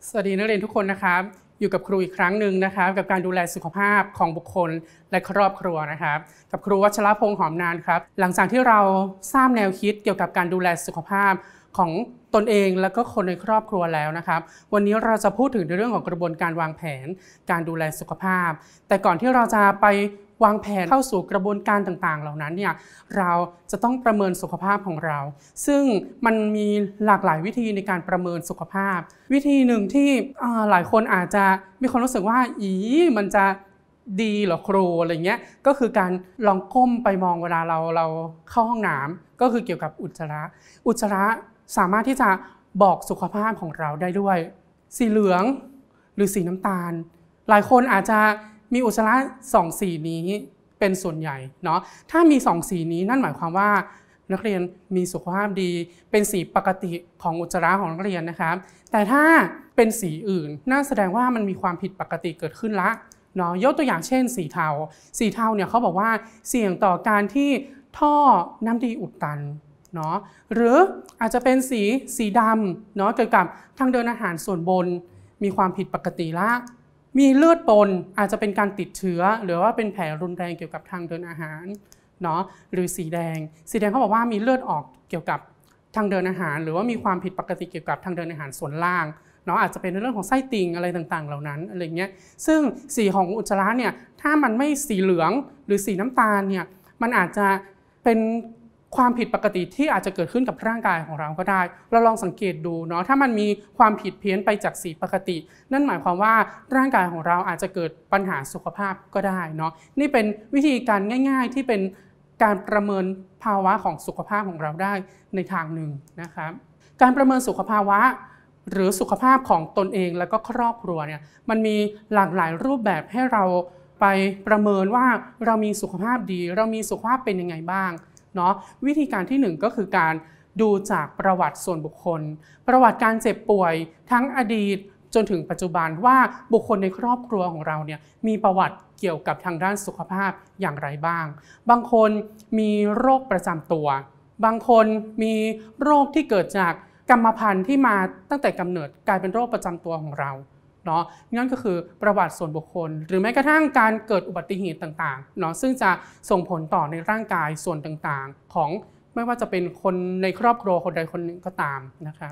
สวัสดีนักเรียนทุกคนนะครับอยู่กับครูอีกครั้งหนึ่งนะครับกับการดูแลสุขภาพของบุคคลและครอบครัวนะครับกับครูวัชรพงษ์หอมนานครับหลังจากที่เราทราบแนวคิดเกี่ยวกับการดูแลสุขภาพของตนเองและก็คนในครอบครัวแล้วนะครับวันนี้เราจะพูดถึงในเรื่องของกระบวนการวางแผนการดูแลสุขภาพแต่ก่อนที่เราจะไปวางแผนเข้าสู่กระบวนการต่างๆเหล่านั้นเนี่ยเราจะต้องประเมินสุขภาพของเราซึ่งมันมีหลากหลายวิธีในการประเมินสุขภาพวิธีหนึ่งที่หลายคนอาจจะมีความรู้สึกว่ามันจะดีเหรอครูอะไรเงี้ยก็คือการลองก้มไปมองเวลาเราเข้าห้องน้ำก็คือเกี่ยวกับอุจจาระสามารถที่จะบอกสุขภาพของเราได้ด้วยสีเหลืองหรือสีน้ำตาลหลายคนอาจจะมีอุจจาระ2สีนี้เป็นส่วนใหญ่เนาะถ้ามี2สีนี้นั่นหมายความว่านักเรียนมีสุขภาพดีเป็นสีปกติของอุจจาระของนักเรียนนะครับแต่ถ้าเป็นสีอื่นน่าแสดงว่ามันมีความผิดปกติเกิดขึ้นละเนาะยกตัวอย่างเช่นสีเทาเนี่ยเขาบอกว่าเสี่ยงต่อการที่ท่อน้ำดีอุดตันเนาะหรืออาจจะเป็นสีดำเนาะเกี่ยวกับทางเดินอาหารส่วนบนมีความผิดปกติละมีเลือดปนอาจจะเป็นการติดเชื้อหรือว่าเป็นแผลรุนแรงเกี่ยวกับทางเดินอาหารเนาะหรือสีแดงเขาบอกว่ามีเลือดออกเกี่ยวกับทางเดินอาหารหรือว่ามีความผิดปกติเกี่ยวกับทางเดินอาหารส่วนล่างเนาะอาจจะเป็นในเรื่องของไส้ติ่งอะไรต่างๆเหล่านั้นอะไรเงี้ยซึ่งสีของอุจจาระเนี่ยถ้ามันไม่สีเหลืองหรือสีน้ำตาลเนี่ยมันอาจจะเป็นความผิดปกติที่อาจจะเกิดขึ้นกับร่างกายของเราก็ได้เราลองสังเกตดูเนาะถ้ามันมีความผิดเพี้ยนไปจากสีปกตินั่นหมายความว่าร่างกายของเราอาจจะเกิดปัญหาสุขภาพก็ได้เนาะนี่เป็นวิธีการง่ายๆที่เป็นการประเมินภาวะของสุขภาพของเราได้ในทางหนึ่งนะครับการประเมินสุขภาวะหรือสุขภาพของตนเองและก็ครอบครัวเนี่ยมันมีหลากหลายรูปแบบให้เราไปประเมินว่าเรามีสุขภาพดีเรามีสุขภาพเป็นยังไงบ้างเนาะวิธีการที่1ก็คือการดูจากประวัติส่วนบุคคลประวัติการเจ็บป่วยทั้งอดีตจนถึงปัจจุบันว่าบุคคลในครอบครัวของเราเนี่ยมีประวัติเกี่ยวกับทางด้านสุขภาพอย่างไรบ้างบางคนมีโรคประจำตัวบางคนมีโรคที่เกิดจากกรรมพันธุ์ที่มาตั้งแต่กำเนิดกลายเป็นโรคประจำตัวของเราเนาะนั่นก็คือประวัติส่วนบุคคลหรือแม้กระทั่งการเกิดอุบัติเหตุต่างๆเนาะซึ่งจะส่งผลต่อในร่างกายส่วนต่างๆของไม่ว่าจะเป็นคนในครอบครัวคนใดคนหนึ่งก็ตามนะครับ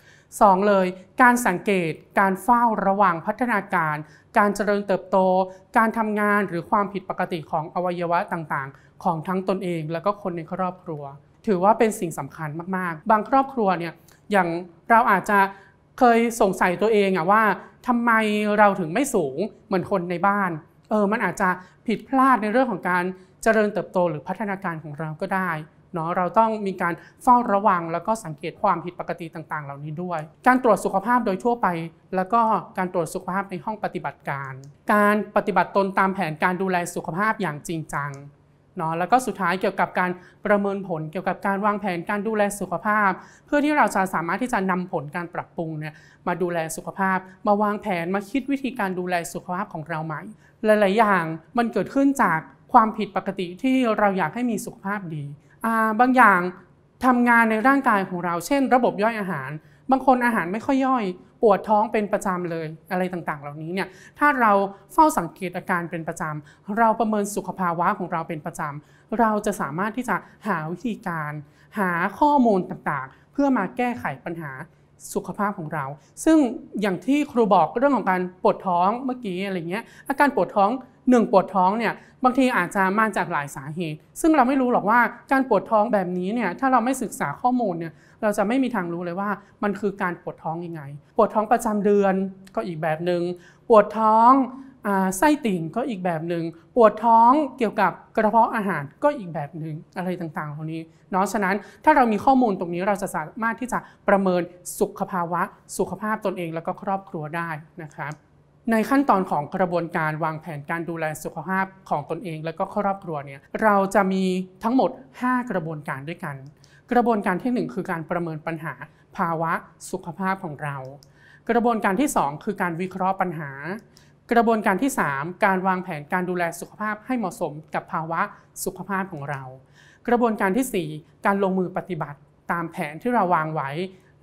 2เลยการสังเกตการเฝ้าระวังพัฒนาการการเจริญเติบโตการทำงานหรือความผิดปกติของอวัยวะต่างๆของทั้งตนเองและก็คนในครอบครัวถือว่าเป็นสิ่งสำคัญมากๆบางครอบครัวเนี่ยอย่างเราอาจจะเคยสงสัยตัวเองว่าทำไมเราถึงไม่สูงเหมือนคนในบ้านมันอาจจะผิดพลาดในเรื่องของการเจริญเติบโตหรือพัฒนาการของเราก็ได้เนาะเราต้องมีการเฝ้าระวังแล้วก็สังเกตความผิดปกติต่างๆเหล่านี้ด้วยการตรวจสุขภาพโดยทั่วไปแล้วก็การตรวจสุขภาพในห้องปฏิบัติการการปฏิบัติตนตามแผนการดูแลสุขภาพอย่างจริงจังเนาะแล้วก็สุดท้ายเกี่ยวกับการประเมินผลเกี่ยวกับการวางแผนการดูแลสุขภาพเพื่อที่เราจะสามารถที่จะนำผลการปรับปรุงเนี่ยมาดูแลสุขภาพมาวางแผนมาคิดวิธีการดูแลสุขภาพของเราใหม่หลายๆอย่างมันเกิดขึ้นจากความผิดปกติที่เราอยากให้มีสุขภาพดีบางอย่างทำงานในร่างกายของเราเช่นระบบย่อยอาหารบางคนอาหารไม่ค่อยย่อยปวดท้องเป็นประจำเลยอะไรต่างๆเหล่านี้เนี่ยถ้าเราเฝ้าสังเกตอาการเป็นประจำเราประเมินสุขภาวะของเราเป็นประจำเราจะสามารถที่จะหาวิธีการหาข้อมูลต่างๆเพื่อมาแก้ไขปัญหาสุขภาพของเราซึ่งอย่างที่ครูบอกเรื่องของการปวดท้องเมื่อกี้อะไรเงี้ยอาการปวดท้องปวดท้องเนี่ยบางทีอาจจะมาจากหลายสาเหตุซึ่งเราไม่รู้หรอกว่าการปวดท้องแบบนี้เนี่ยถ้าเราไม่ศึกษาข้อมูลเนี่ยเราจะไม่มีทางรู้เลยว่ามันคือการปวดท้องยังไงปวดท้องประจำเดือนก็อีกแบบนึงปวดท้องไส้ติ่งก็อีกแบบนึงปวดท้องเกี่ยวกับกระเพาะอาหารก็อีกแบบนึงอะไรต่างๆเหล่านี้เนาะฉะนั้นถ้าเรามีข้อมูลตรงนี้เราจะสามารถที่จะประเมินสุขภาวะสุขภาพตนเองแล้วก็ครอบครัวได้นะครับในขั้นตอนของกระบวนการวางแผนการดูแลสุขภาพของตนเองและก็ครอบครัวเนี่ยเราจะมีทั้งหมด5กระบวนการด้วยกันกระบวนการที่1คือการประเมินปัญหาภาวะสุขภาพของเรากระบวนการที่2คือการวิเคราะห์ปัญหากระบวนการที่3การวางแผนการดูแลสุขภาพให้เหมาะสมกับภาวะสุขภาพของเรากระบวนการที่4การลงมือปฏิบัติตามแผนที่เราวางไว้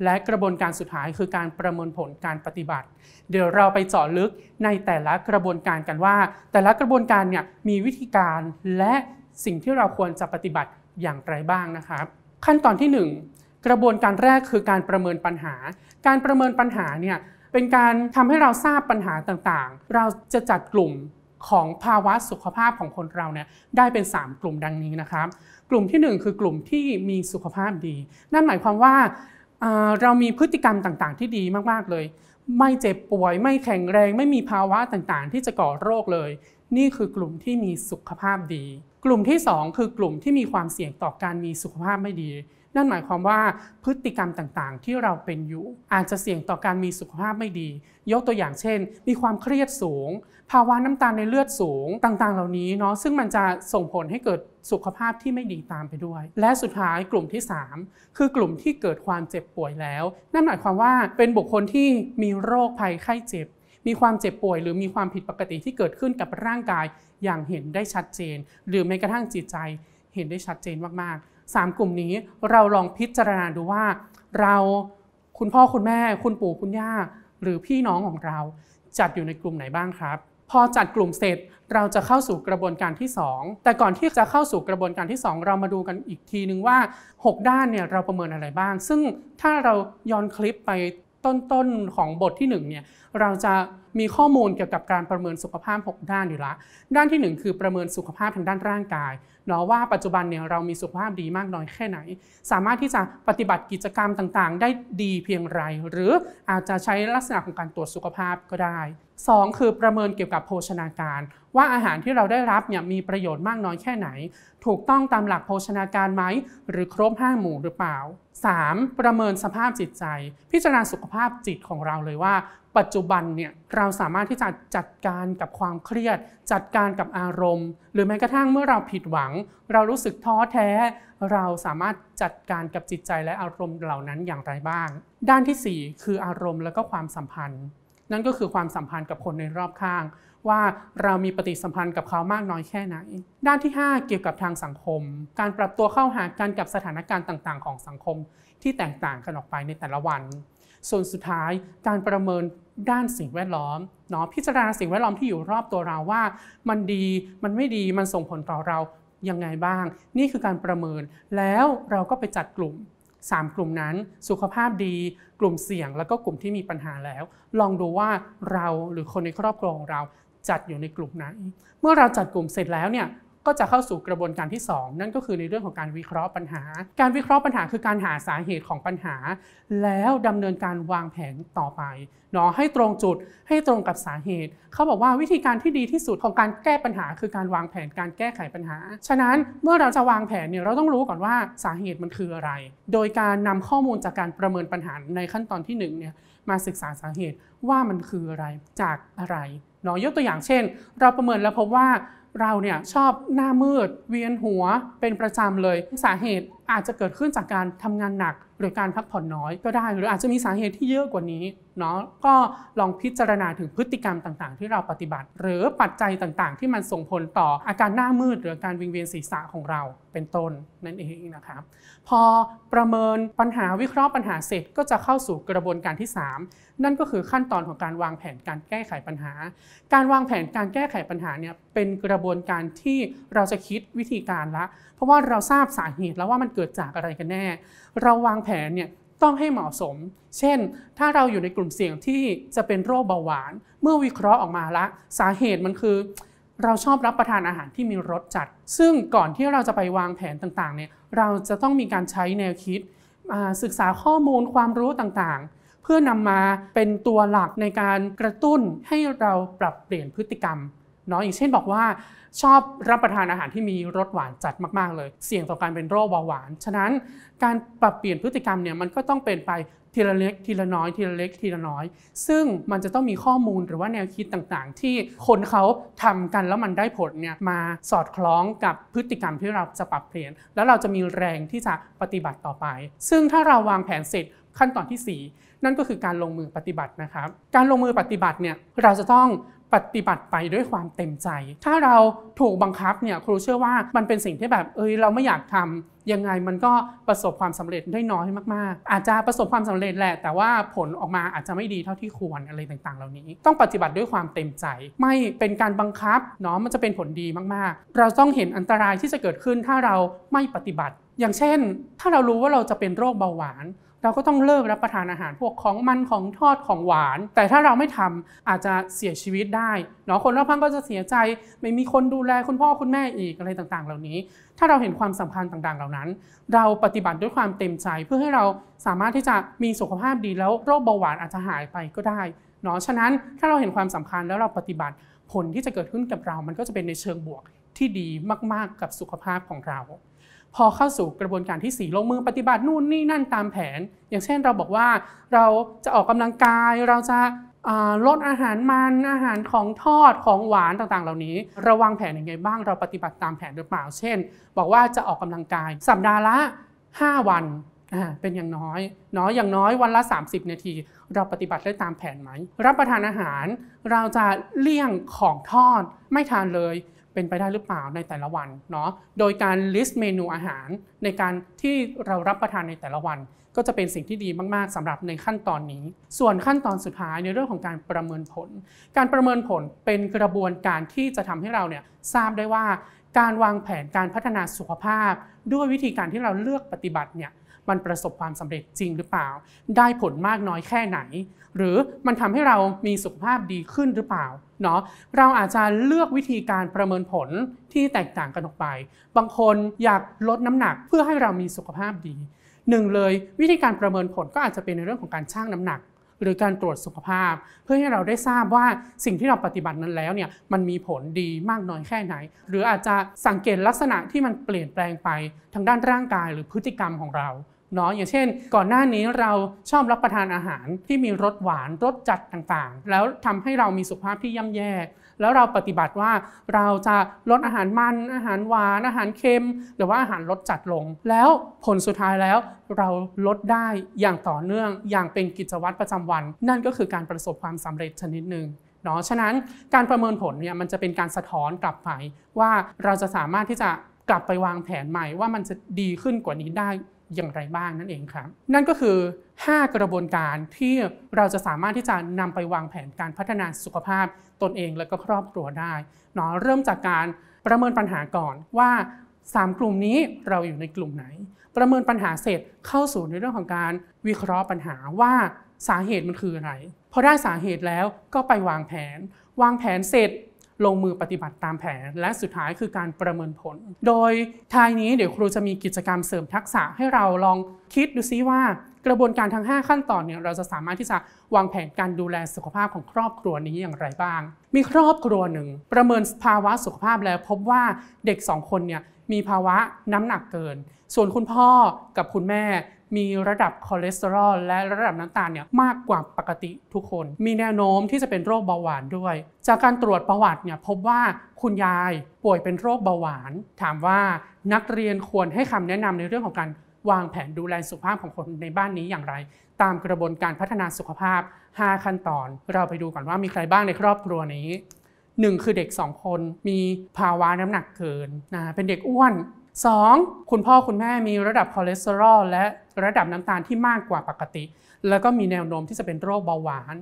และกระบวนการสุดท้ายคือการประเมินผลการปฏิบัติเดี๋ยวเราไปเจาะลึกในแต่ละกระบวนการกันว่าแต่ละกระบวนการเนี่ยมีวิธีการและสิ่งที่เราควรจะปฏิบัติอย่างไรบ้างนะครับขั้นตอนที่ 1 กระบวนการแรกคือการประเมินปัญหาการประเมินปัญหาเนี่ยเป็นการทำให้เราทราบปัญหาต่างๆเราจะจัดกลุ่มของภาวะสุขภาพของคนเราเนี่ยได้เป็น3กลุ่มดังนี้นะครับกลุ่มที่1คือกลุ่มที่มีสุขภาพดีนั่นหมายความว่าเรามีพฤติกรรมต่างๆที่ดีมากๆเลยไม่เจ็บป่วยไม่แข็งแรงไม่มีภาวะต่างๆที่จะก่อโรคเลยนี่คือกลุ่มที่มีสุขภาพดีกลุ่มที่2คือกลุ่มที่มีความเสี่ยงต่อการมีสุขภาพไม่ดีนั่นหมายความว่าพฤติกรรมต่างๆที่เราเป็นอยู่อาจจะเสี่ยงต่อการมีสุขภาพไม่ดียกตัวอย่างเช่นมีความเครียดสูงภาวะน้ำตาลในเลือดสูงต่างๆเหล่านี้เนาะซึ่งมันจะส่งผลให้เกิดสุขภาพที่ไม่ดีตามไปด้วยและสุดท้ายกลุ่มที่3คือกลุ่มที่เกิดความเจ็บป่วยแล้วนั่นหมายความว่าเป็นบุคคลที่มีโรคภัยไข้เจ็บมีความเจ็บป่วยหรือมีความผิดปกติที่เกิดขึ้นกับร่างกายอย่างเห็นได้ชัดเจนหรือแม้กระทั่งจิตใจเห็นได้ชัดเจนมากๆ3กลุ่มนี้เราลองพิจารณาดูว่าเราคุณพ่อคุณแม่คุณปู่คุณย่าหรือพี่น้องของเราจัดอยู่ในกลุ่มไหนบ้างครับพอจัดกลุ่มเสร็จเราจะเข้าสู่กระบวนการที่2แต่ก่อนที่จะเข้าสู่กระบวนการที่2เรามาดูกันอีกทีนึงว่า6ด้านเนี่ยเราประเมินอะไรบ้างซึ่งถ้าเราย้อนคลิปไปต้นของบทที่1เนี่ยเราจะมีข้อมูลเกี่ยวกับการประเมินสุขภาพ6ด้านอยู่ละด้านที่1คือประเมินสุขภาพทางด้านร่างกายเนาะว่าปัจจุบันเนี่ยเรามีสุขภาพดีมากน้อยแค่ไหนสามารถที่จะปฏิบัติกิจกรรมต่างๆได้ดีเพียงไรหรืออาจจะใช้ลักษณะของการตรวจสุขภาพก็ได้2คือประเมินเกี่ยวกับโภชนาการว่าอาหารที่เราได้รับเนี่ยมีประโยชน์มากน้อยแค่ไหนถูกต้องตามหลักโภชนาการไหมหรือครบ5หมู่หรือเปล่า3ประเมินสภาพจิตใจพิจารณาสุขภาพจิตของเราเลยว่าปัจจุบันเนี่ยเราสามารถที่จะจัดการกับความเครียดจัดการกับอารมณ์หรือแม้กระทั่งเมื่อเราผิดหวังเรารู้สึกท้อแท้เราสามารถจัดการกับจิตใจและอารมณ์เหล่านั้นอย่างไรบ้างด้านที่4คืออารมณ์และก็ความสัมพันธ์นั่นก็คือความสัมพันธ์กับคนในรอบข้างว่าเรามีปฏิสัมพันธ์กับเขามากน้อยแค่ไหนด้านที่5เกี่ยวกับทางสังคมการปรับตัวเข้าหากันกับสถานการณ์ต่างๆของสังคมที่แตกต่างกันออกไปในแต่ละวันส่วนสุดท้ายการประเมินด้านสิ่งแวดล้อมเนาะพิจารณาสิ่งแวดล้อมที่อยู่รอบตัวเราว่ามันดีมันไม่ดีมันส่งผลต่อเรายังไงบ้างนี่คือการประเมินแล้วเราก็ไปจัดกลุ่ม3กลุ่มนั้นสุขภาพดีกลุ่มเสี่ยงแล้วก็กลุ่มที่มีปัญหาแล้วลองดูว่าเราหรือคนในครอบครัวของเราจัดอยู่ในกลุ่มไหนเมื่อเราจัดกลุ่มเสร็จแล้วเนี่ยก็จะเข้าสู่กระบวนการที่2นั่นก็คือในเรื่องของการวิเคราะห์ปัญหาการวิเคราะห์ปัญหาคือการหาสาเหตุของปัญหาแล้วดำเนินการวางแผนต่อไปเนาะให้ตรงจุดให้ตรงกับสาเหตุเขาบอกว่าวิธีการที่ดีที่สุดของการแก้ปัญหาคือการวางแผนการแก้ไขปัญหาฉะนั้นเมื่อเราจะวางแผนเนี่ยเราต้องรู้ก่อนว่าสาเหตุมันคืออะไรโดยการนำข้อมูลจากการประเมินปัญหาในขั้นตอนที่1เนี่ยมาศึกษาสาเหตุว่ามันคืออะไรจากอะไรเนาะยกตัวอย่างเช่นเราประเมินแล้วพบว่าเราเนี่ยชอบหน้ามืดเวียนหัวเป็นประจำเลยสาเหตุอาจจะเกิดขึ้นจากการทำงานหนักหรือการพักผ่อนน้อยก็ได้หรืออาจจะมีสาเหตุที่เยอะกว่านี้เนาะก็ลองพิจารณาถึงพฤติกรรมต่างๆที่เราปฏิบัติหรือปัจจัยต่างๆที่มันส่งผลต่ออาการหน้ามืดหรือการวิงเวียนศีรษะของเราเป็นต้นนั่นเองนะครับพอประเมินปัญหาวิเคราะห์ปัญหาเสร็จก็จะเข้าสู่กระบวนการที่3นั่นก็คือขั้นตอนของการวางแผนการแก้ไขปัญหาการวางแผนการแก้ไขปัญหาเนี่ยเป็นกระบวนการที่เราจะคิดวิธีการละเพราะว่าเราทราบสาเหตุแล้วว่ามันเกิดจากอะไรกันแน่เราวางแผนเนี่ยต้องให้เหมาะสมเช่นถ้าเราอยู่ในกลุ่มเสี่ยงที่จะเป็นโรคเบาหวานเมื่อวิเคราะห์ออกมาละสาเหตุมันคือเราชอบรับประทานอาหารที่มีรสจัดซึ่งก่อนที่เราจะไปวางแผนต่างๆเนี่ยเราจะต้องมีการใช้แนวคิดศึกษาข้อมูลความรู้ต่างๆเพื่อนำมาเป็นตัวหลักในการกระตุ้นให้เราปรับเปลี่ยนพฤติกรรมเนาะอย่างเช่นบอกว่าชอบรับประทานอาหารที่มีรสหวานจัดมากๆเลยเสี่ยงต่อการเป็นโรคเบาหวานฉะนั้นการปรับเปลี่ยนพฤติกรรมเนี่ยมันก็ต้องเป็นไปทีละเล็กทีละน้อยทีละเล็กทีละน้อยซึ่งมันจะต้องมีข้อมูลหรือว่าแนวคิดต่างๆที่คนเขาทำกันแล้วมันได้ผลเนี่ยมาสอดคล้องกับพฤติกรรมที่เราจะปรับเปลี่ยนแล้วเราจะมีแรงที่จะปฏิบัติต่อไปซึ่งถ้าเราวางแผนเสร็จขั้นตอนที่4นั่นก็คือการลงมือปฏิบัตินะครับการลงมือปฏิบัติเนี่ยเราจะต้องปฏิบัติไปด้วยความเต็มใจถ้าเราถูกบังคับเนี่ยครูเชื่อว่ามันเป็นสิ่งที่แบบเราไม่อยากทำยังไงมันก็ประสบความสำเร็จได้น้อยมากๆอาจจะประสบความสำเร็จแหละแต่ว่าผลออกมาอาจจะไม่ดีเท่าที่ควรอะไรต่างๆเหล่านี้ต้องปฏิบัติด้วยความเต็มใจไม่เป็นการบังคับเนาะมันจะเป็นผลดีมากๆเราต้องเห็นอันตรายที่จะเกิดขึ้นถ้าเราไม่ปฏิบัติอย่างเช่นถ้าเรารู้ว่าเราจะเป็นโรคเบาหวานเราก็ต้องเลิกรับประทานอาหารพวกของมันของทอดของหวานแต่ถ้าเราไม่ทำอาจจะเสียชีวิตได้เนาะคนรอบข้างก็จะเสียใจไม่มีคนดูแลคุณพ่อคุณแม่อีกอะไรต่างๆเหล่านี้ถ้าเราเห็นความสำคัญต่างๆเหล่านั้นเราปฏิบัติด้วยความเต็มใจเพื่อให้เราสามารถที่จะมีสุขภาพดีแล้วโรคเบาหวานอาจจะหายไปก็ได้เนาะฉะนั้นถ้าเราเห็นความสำคัญแล้วเราปฏิบัติผลที่จะเกิดขึ้นกับเรามันก็จะเป็นในเชิงบวกที่ดีมากๆกับสุขภาพของเราพอเข้าสู่กระบวนการที่4ลงมือปฏิบัตินู่นนี่นั่นตามแผนอย่างเช่นเราบอกว่าเราจะออกกำลังกายเราจะลดอาหารมันอาหารของทอดของหวานต่างๆเหล่านี้เราวางแผนยังไงบ้างเราปฏิบัติตามแผนหรือเปล่าเช่นบอกว่าจะออกกำลังกายสัปดาห์ละ5 วันเป็นอย่างน้อยอย่างน้อยวันละ30 นาทีเราปฏิบัติได้ตามแผนไหมรับประทานอาหารเราจะเลี่ยงของทอดไม่ทานเลยเป็นไปได้หรือเปล่าในแต่ละวันเนาะโดยการ list เมนูอาหารในการที่เรารับประทานในแต่ละวันก็จะเป็นสิ่งที่ดีมากๆสำหรับในขั้นตอนนี้ส่วนขั้นตอนสุดท้ายในเรื่องของการประเมินผลการประเมินผลเป็นกระบวนการที่จะทำให้เราเนี่ยทราบได้ว่าการวางแผนการพัฒนาสุขภาพด้วยวิธีการที่เราเลือกปฏิบัติเนี่ยมันประสบความสำเร็จจริงหรือเปล่าได้ผลมากน้อยแค่ไหนหรือมันทำให้เรามีสุขภาพดีขึ้นหรือเปล่าเนาะเราอาจจะเลือกวิธีการประเมินผลที่แตกต่างกันออกไปบางคนอยากลดน้ำหนักเพื่อให้เรามีสุขภาพดีเลยวิธีการประเมินผลก็อาจจะเป็นในเรื่องของการชั่งน้ำหนักหรือการตรวจสุขภาพเพื่อให้เราได้ทราบว่าสิ่งที่เราปฏิบัตินั้นแล้วเนี่ยมันมีผลดีมากน้อยแค่ไหนหรืออาจจะสังเกตลักษณะที่มันเปลี่ยนแปลงไปทางด้านร่างกายหรือพฤติกรรมของเราเนาะอย่างเช่นก่อนหน้านี้เราชอบรับประทานอาหารที่มีรสหวานรสจัดต่างๆแล้วทำให้เรามีสุขภาพที่ย่ำแย่แล้วเราปฏิบัติว่าเราจะลดอาหารมันอาหารหวานอาหารเค็มหรือว่าอาหารรสจัดลงแล้วผลสุดท้ายแล้วเราลดได้อย่างต่อเนื่องอย่างเป็นกิจวัตรประจำวันนั่นก็คือการประสบความสำเร็จชนิดหนึ่งเนาะฉะนั้นการประเมินผลเนี่ยมันจะเป็นการสะท้อนกลับไปว่าเราจะสามารถที่จะกลับไปวางแผนใหม่ว่ามันจะดีขึ้นกว่านี้ได้อย่างไรบ้างนั่นเองครับนั่นก็คือ5 กระบวนการที่เราจะสามารถที่จะนำไปวางแผนการพัฒนาสุขภาพตนเองและก็ครอบครัวได้เนาะเริ่มจากการประเมินปัญหาก่อนว่า3 กลุ่มนี้เราอยู่ในกลุ่มไหนประเมินปัญหาเสร็จเข้าสู่ในเรื่องของการวิเคราะห์ปัญหาว่าสาเหตุมันคืออะไรพอได้สาเหตุแล้วก็ไปวางแผนเสร็จลงมือปฏิบัติตามแผนและสุดท้ายคือการประเมินผลโดยท้ายนี้เดี๋ยวครูจะมีกิจกรรมเสริมทักษะให้เราลองคิดดูซิว่ากระบวนการทั้ง5 ขั้นตอนเนี่ยเราจะสามารถที่จะวางแผนการดูแลสุขภาพของครอบครัวนี้อย่างไรบ้างมีครอบครัวหนึ่งประเมินภาวะสุขภาพแล้วพบว่าเด็ก2 คนเนี่ยมีภาวะน้ำหนักเกินส่วนคุณพ่อกับคุณแม่มีระดับคอเลสเตอรอลและระดับน้ำตาลเนี่ยมากกว่าปกติทุกคนมีแนวโน้มที่จะเป็นโรคเบาหวานด้วยจากการตรวจประวัติเนี่ยพบว่าคุณยายป่วยเป็นโรคเบาหวานถามว่านักเรียนควรให้คำแนะนำในเรื่องของการวางแผนดูแลสุขภาพของคนในบ้านนี้อย่างไรตามกระบวนการพัฒนาสุขภาพ5 ขั้นตอนเราไปดูก่อนว่ามีใครบ้างในครอบครัวนี้1คือเด็ก2 คนมีภาวะน้ำหนักเกินเป็นเด็กอ้วน2คุณพ่อคุณแม่มีระดับคอเลสเตอรอลและระดับน้ำตาลที่มากกว่าปกติแล้วก็มีแนวโน้มที่จะเป็นโรคเบาหวาน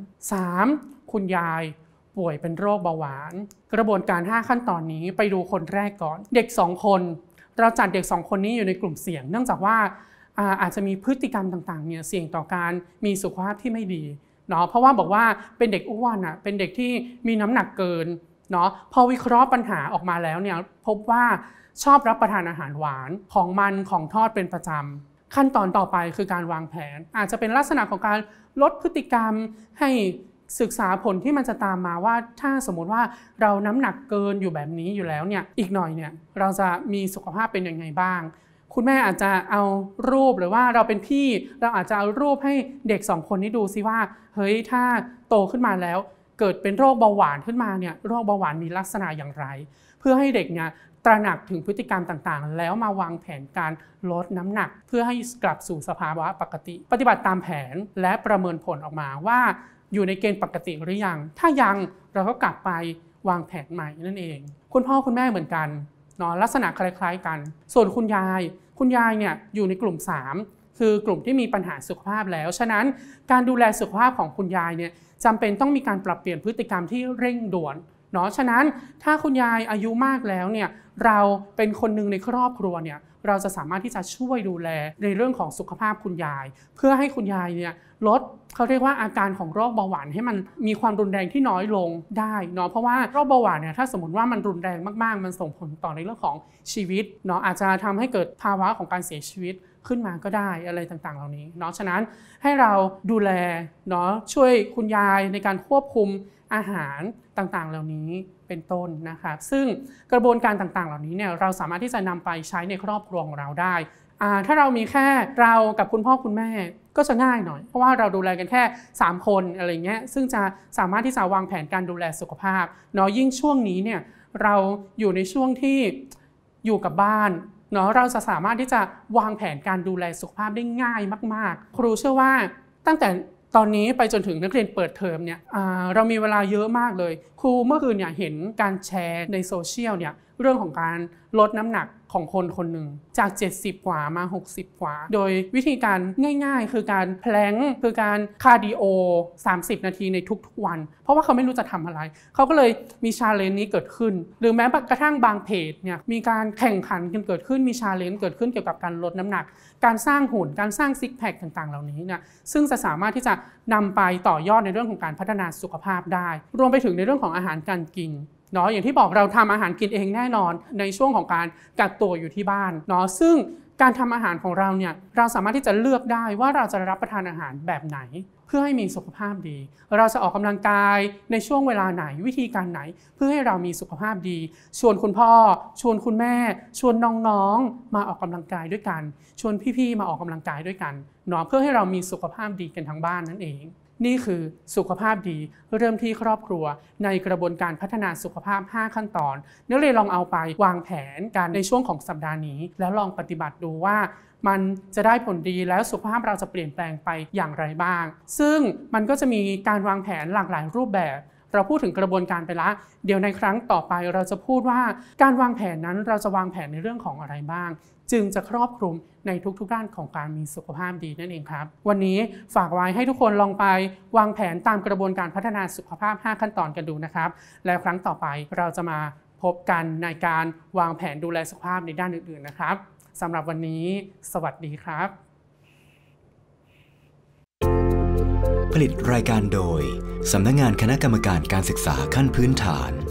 3คุณยายป่วยเป็นโรคเบาหวานกระบวนการ5 ขั้นตอนนี้ไปดูคนแรกก่อนเด็ก2 คนเราจัดเด็ก2 คนนี้อยู่ในกลุ่มเสี่ยงเนื่องจากว่าอาจจะมีพฤติกรรมต่างๆเนี่ยเสี่ยงต่อการมีสุขภาพที่ไม่ดีเนาะเพราะว่าบอกว่าเป็นเด็กอ้วนเป็นเด็กที่มีน้ำหนักเกินเนาะพอวิเคราะห์ปัญหาออกมาแล้วเนี่ยพบว่าชอบรับประทานอาหารหวานของมันของทอดเป็นประจำขั้นตอนต่อไปคือการวางแผนอาจจะเป็นลักษณะของการลดพฤติกรรมให้ศึกษาผลที่มันจะตามมาว่าถ้าสมมุติว่าเราน้ำหนักเกินอยู่แบบนี้อยู่แล้วเนี่ยอีกหน่อยเนี่ยเราจะมีสุขภาพเป็นยังไงบ้างคุณแม่อาจจะเอารูปหรือว่าเราเป็นพี่เราอาจจะเอารูปให้เด็ก2 คนนี้ดูซิว่าเฮ้ยถ้าโตขึ้นมาแล้วเกิดเป็นโรคเบาหวานขึ้นมาเนี่ยโรคเบาหวานมีลักษณะอย่างไรเพื่อให้เด็กเนี่ยตระหนักถึงพฤติกรรมต่างๆแล้วมาวางแผนการลดน้ำหนักเพื่อให้กลับสู่สภาวะปกติปฏิบัติตามแผนและประเมินผลออกมาว่าอยู่ในเกณฑ์ปกติหรือยังถ้ายังเราก็กลับไปวางแผนใหม่นั่นเองคุณพ่อคุณแม่เหมือนกันเนาะลักษณะคล้ายๆกันส่วนคุณยายเนี่ยอยู่ในกลุ่ม3คือกลุ่มที่มีปัญหาสุขภาพแล้วฉะนั้นการดูแลสุขภาพของคุณยายเนี่ยจำเป็นต้องมีการปรับเปลี่ยนพฤติกรรมที่เร่งด่วนเนาะฉะนั้นถ้าคุณยายอายุมากแล้วเนี่ยเราเป็นคนหนึ่งในครอบครัวเนี่ยเราจะสามารถที่จะช่วยดูแลในเรื่องของสุขภาพคุณยายเพื่อให้คุณยายเนี่ยลดเขาเรียกว่าอาการของโรคเบาหวานให้มันมีความรุนแรงที่น้อยลงได้เนาะเพราะว่าโรคเบาหวานเนี่ยถ้าสมมติว่ามันรุนแรงมากๆมันส่งผลต่อในเรื่องของชีวิตเนาะอาจจะทำให้เกิดภาวะของการเสียชีวิตขึ้นมาก็ได้อะไรต่างๆเหล่านี้เนาะฉะนั้นให้เราดูแลเนาะช่วยคุณยายในการควบคุมอาหารต่างๆเหล่านี้เป็นต้นนะคะซึ่งกระบวนการต่างๆเหล่านี้เนี่ยเราสามารถที่จะนำไปใช้ในครอบครัวของเราได้ถ้าเรามีแค่เรากับคุณพ่อคุณแม่ก็จะง่ายหน่อยเพราะว่าเราดูแลกันแค่3คนอะไรเงี้ยซึ่งจะสามารถที่จะวางแผนการดูแลสุขภาพเนาะยิ่งช่วงนี้เนี่ยเราอยู่ในช่วงที่อยู่กับบ้านเนาะเราจะสามารถที่จะวางแผนการดูแลสุขภาพได้ง่ายมากๆครูเชื่อว่าตั้งแต่ตอนนี้ไปจนถึงนักเรียนเปิดเทอมเนี่ยเรามีเวลาเยอะมากเลยครูเมื่อคืนเนี่ยเห็นการแชร์ในโซเชียลเนี่ยเรื่องของการลดน้ำหนักของคนหนึ่งจาก70กว่ามา60กว่าโดยวิธีการง่ายๆคือการแพลงก์คือการคาร์ดิโอ30นาทีในทุกๆวันเพราะว่าเขาไม่รู้จะทำอะไรเขาก็เลยมีชาเลนจ์นี้เกิดขึ้นหรือแม้กระทั่งบางเพจเนี่ยมีการแข่งขันกันเกิดขึ้นมีชาเลนจ์เกิดขึ้นเกี่ยวกับการลดน้ำหนักการสร้างหุ่นการสร้างซิกแพคต่างๆเหล่านี้เนี่ยซึ่งจะสามารถที่จะนำไปต่อยอดในเรื่องของการพัฒนาสุขภาพได้รวมไปถึงในเรื่องของอาหารการกินเนาะอย่างที่บอกเราทำอาหารกินเองแน่นอนในช่วงของการกักตัวอยู่ที่บ้านเนาะซึ่งการทำอาหารของเราเนี่ยเราสามารถที่จะเลือกได้ว่าเราจะรับประทานอาหารแบบไหนเพื่อให้มีสุขภาพดีเราจะออกกำลังกายในช่วงเวลาไหนวิธีการไหนเพื่อให้เรามีสุขภาพดีชวนคุณพ่อชวนคุณแม่ชวนน้องๆมาออกกำลังกายด้วยกันชวนพี่ๆมาออกกำลังกายด้วยกันเนาะเพื่อให้เรามีสุขภาพดีกันทั้งบ้านนั่นเองนี่คือสุขภาพดีเริ่มที่ครอบครัวในกระบวนการพัฒนาสุขภาพ5ขั้นตอนนักเรียนลองเอาไปวางแผนกันในช่วงของสัปดาห์นี้แล้วลองปฏิบัติดูว่ามันจะได้ผลดีแล้วสุขภาพเราจะเปลี่ยนแปลงไปอย่างไรบ้างซึ่งมันก็จะมีการวางแผนหลากหลายรูปแบบเราพูดถึงกระบวนการไปละเดี๋ยวในครั้งต่อไปเราจะพูดว่าการวางแผนนั้นเราจะวางแผนในเรื่องของอะไรบ้างจึงจะครอบคลุมในทุกๆด้านของการมีสุขภาพดีนั่นเองครับวันนี้ฝากไว้ให้ทุกคนลองไปวางแผนตามกระบวนการพัฒนาสุขภาพ5ขั้นตอนกันดูนะครับแล้วครั้งต่อไปเราจะมาพบกันในการวางแผนดูแลสุขภาพในด้านอื่นๆนะครับสำหรับวันนี้สวัสดีครับผลิตรายการโดยสำนักงานคณะกรรมการการศึกษาขั้นพื้นฐาน